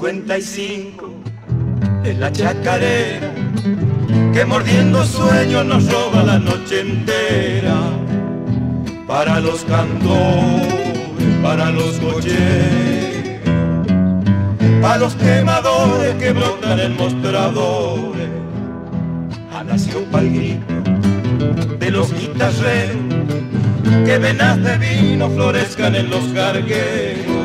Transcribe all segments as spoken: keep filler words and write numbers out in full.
cincuenta y cinco es la chacarera que mordiendo sueños nos roba la noche entera. Para los cantores, para los cocheros, para los quemadores que brotan en mostradores, ha nacido pa'l grito de los guitarreros que venas de vino florezcan en los cargueros.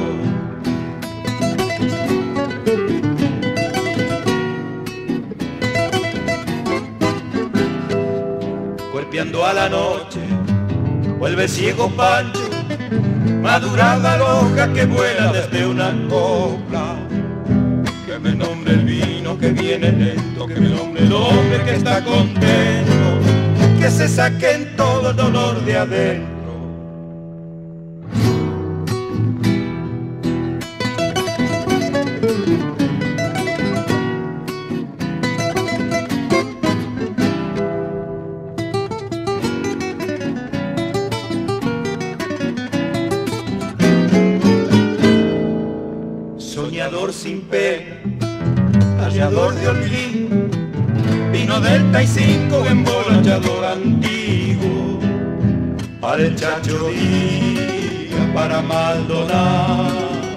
Cuerpeando a la noche vuelve ciego Pancho, madurada la hoja que vuela desde una copla. Que me nombre el vino que viene lento, que me nombre el hombre que está contento, que se saquen todo el dolor de adentro. Soñador sin pena, hallador de olvido, vino del T cinco, emborrachador antiguo, para el Chacho Díaz, para Maldonado,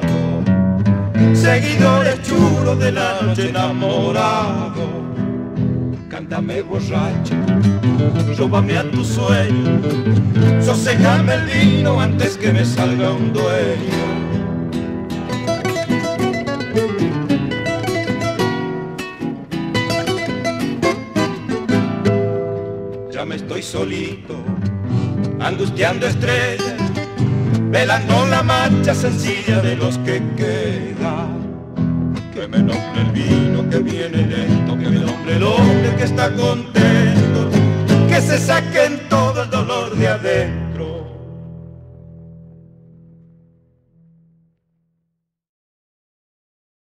seguidores chulos de la noche enamorado. Cántame borracha, róbame a tu sueño, sosegame el vino antes que me salga un dueño. Ya me estoy solito, angustiando estrellas, velando la marcha sencilla de los que quedan. Que me nombre el vino que viene lento, que me nombre el hombre que está contento, que se saquen todo el dolor de adentro.